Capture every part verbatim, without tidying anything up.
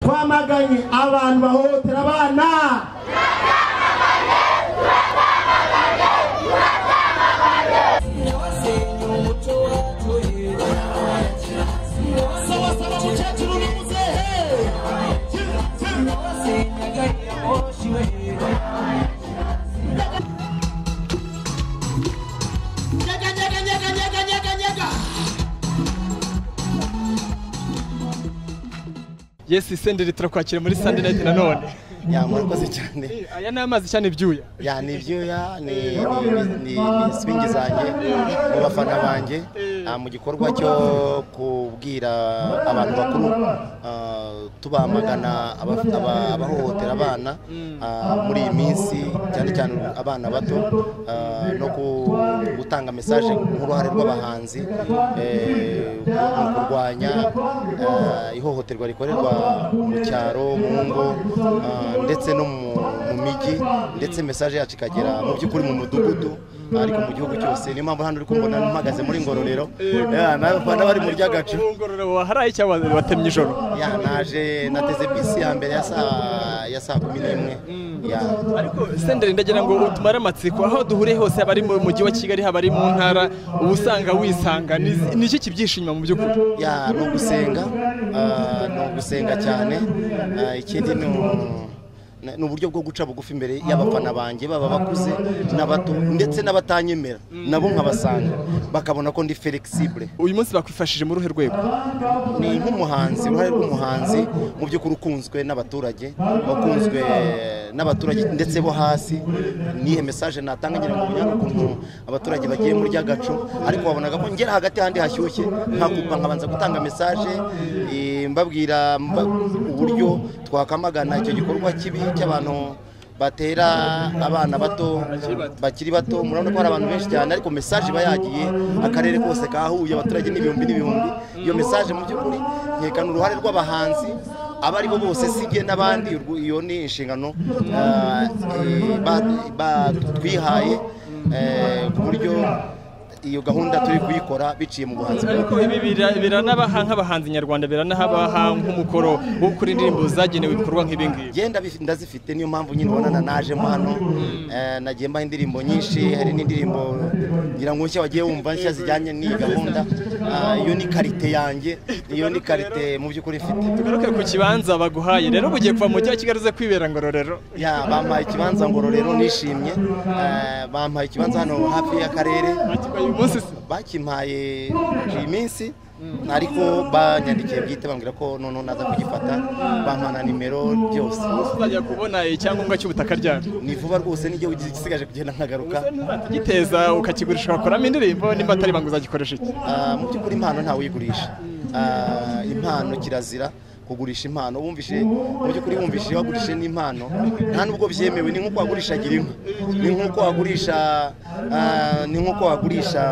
twamaganye abantu bahohotera abana Yes, Senderi turakwakira muri Sunday night nanone. Ya murakoze cyane. Aya na amazi cyane byuya. Ya ni byuya ni ni swing zanjye mu bafana banjye mu gikorwa cyo kubwira abantu bakuru tubamagana abahohotera abana muri iyi minsi cyane cyane abana bato no gutanga message nk'uruhare rw'abahanzi mu kurwanya ihohoterwa rikorerwa mu cyaro mu ngo ndetse no mu migi ndetse message yacu ikagera mu by'ukuri mu mudugudu ariko mu gihugu cyose ni mpamvu hano uri kumbona mpagaze muri Ngororero n'abana bari muri ryagacu Ngororero waharaye cyangwa watemye ijoro ya naje nateze bisi ya mbere ya saa ya saa kumi n'imwe ya ariko Senderi ndagira ngo utumare amatsiko aho duhure hose abari mu mujyi wa Kigali habari mu ntara ubusanga wisanga ni iki kibyishimo mu by'ukuri ya no gusenga no gusenga cyane ikindi no n'uburyo bwo guca bugufi imbere y'abafana banjye baba bakuze n'abato ndetse n'abatanyemera nabo nkabasanga bakabona ko ndi flexible. Uyu munsi bakwifashije mu ruhe rwego ni nk'umuhanzi uruhare rw'umuhanzi mu byo kurukunzwe n'abaturage bakunzwe n'abaturage ndetse bo hasi nihe message natanga ngira ngo bunyana ukuntu abaturage bagiye muri ryagacu ariko wabonaga ko ngera hagati handi hashyushye nkakupa nkabanza gutanga message mbabwira uburyo twakamagana icyo gikorwa kibi cy'abantu batera abana bato bakiri bato murabona ko hari abantu benshi cyane ariko message bayagiye akarere kose kahuye abaturage n'ibihumbi n'ibihumbi iyo message mu by'ukuri nkekana uruhare rw'abahanzi abari bo bose sije n'abandi iyo ni inshingano twihaye ku buryo iyo gahunda turi kuyikora biciye mu buhanzi ariko ibi biranabaha nk'abahanzi nyarwanda biranabaha nk'umukoro wo kuri indirimbo zagenewe ibikorwa nk'ibi ngibi genda ndazifite niyo mpamvu nyine ubona naje mu hano nagiye mbaha indirimbo nyinshi hari n'indirimbo ngira ngo nshya wagiye wumva nshya zijyanye n'iyi gahunda iyo ni karite yanjye iyo ni karite mu by'ukuri ifite tugaruke ku kibanza baguhaye rero bugiye kuva mu mujyi wa Kigali uze kwibera Ngororero ya bampaye ikibanza Ngororero nishimye bampaye ikibanza hano hafi y'akarere bakimpaye iyi minsi ariko banyandikiye bwite bambwira ko none naza kugifata bampana nimero byose uzajya kubona icyangombwa cy'ubutaka ryabo ni vuba rwose n'igihe gisigaje kugenda nkagaruka giteza ukakigurisha ugakoramo indirimbo nimba atari banga uzagikoresha iki mu by'ukuri impano ntawe uyigurisha impano kirazira kugurisha impano wumvishe mu by'ukuri wumvishe wagurishe n'impano nta nubwo byemewe ni nkuko wagurisha gira inka ni nkuko wagurisha ni nkuko wagurisha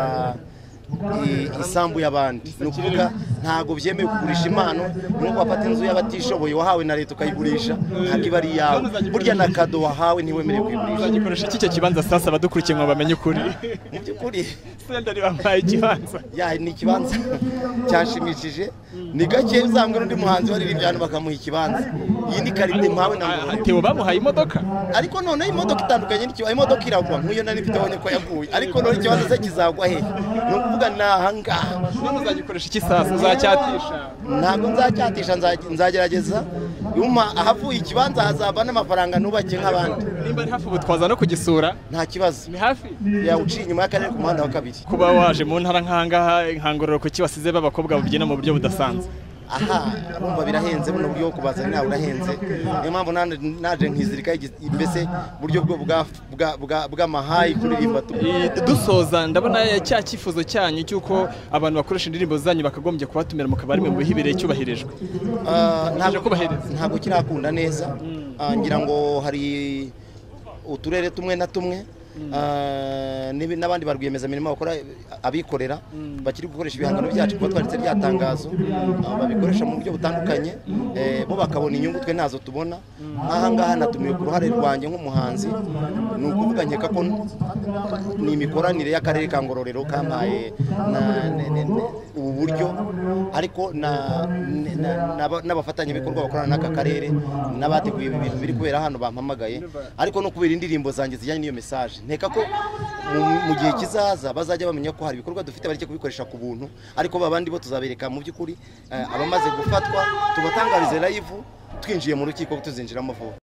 isambu y'abandi nukuvuga ntago byemewe kugurisha impano nuko wafata inzu y'abatishoboye wahawe na leta ukayigurisha ntabwo iba ari yawe burya na kado wahawe ntiwemerewe kuyigurisha uzagikoresha iki cyo kibanza sasa abadukurikiye ngo bamenye ukuri mu by'ukuri Senderi bambaye ikibanza ya ni ikibanza cyashimishije ni gake uzambwira undi muhanzi waririmbye abantu bakamuha ikibanza iyi ni karite mpawe na Ngororero Theo bamuhaye imodoka ariko none imodoka itandukanye n'ikibazo imodoka iragwa nk'iyo nari mfite abonye ko yaguye ariko none ikibazo se kizagwa he no kuvuga nahangaha none uzagikoresha iki sasa uzacyatisha ntabwo nzacyatisha nzagerageza yuma ahavuye ikibanza hazaba n'amafaranga nubake nk'abandi nimba ari hafi ubu twaza no kugisura nta kibazo ni hafi yawuciye inyuma y'akarere ku muhanda wa kabiri kuba waje mu ntara nk'ahangaha nkangororo kuki wasize b'abakobwa babyina mu buryo budasanzwe aha urumva birahenze buno buryo kubazana nawe urahenze niyo mpamvu naje nkizirika mbese buryo bwo bwa bw'amahayi kuririmba dusoza ndabona cya cyifuzo cyanyu cyuko abantu bakoresha indirimbo zanyu bakagombye kubatumira mu kabari mu bihibereye cyubahirijwe ntabwo kubahereza ntabwo kirakunda neza ngira ngo hari uturere tumwe na tumwe n'abandi ba rwiyemezamirimo bakora abikorera bakiri gukoresha ibihangano byacu kuko twanditse rya tangazo babikoresha mu buryo butandukanye bo bakabona inyungu twe nazo tubona nk'aha ngaha natumiwe ku ruhare rwanjye nk'umuhanzi ni ukuvuga nkeka ko ni imikoranire y'akarere ka Ngororero kampaye ubu buryo ariko n'abafatanyabikorwa bakorana n'aka karere n'abateguye ibintu biri kubera hano bampamagaye ariko no kubera indirimbo zanjye zijyanye n'iyo message nteka ko mu gihe kizaza bazajya bamenya ko hari ibikorwa dufite bareke kubikoresha ku buntu ariko babandi bo tuzabereka mu by'ukuri abamaze gufatwa tubatangarize live twinjiye mu rukiko tuzinjiramo vuba.